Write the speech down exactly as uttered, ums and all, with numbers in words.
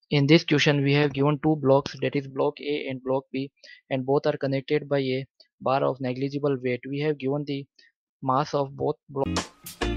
In this question we have given two blocks, that is block A and block B, and both are connected by a bar of negligible weight. We have given the mass of both blocks.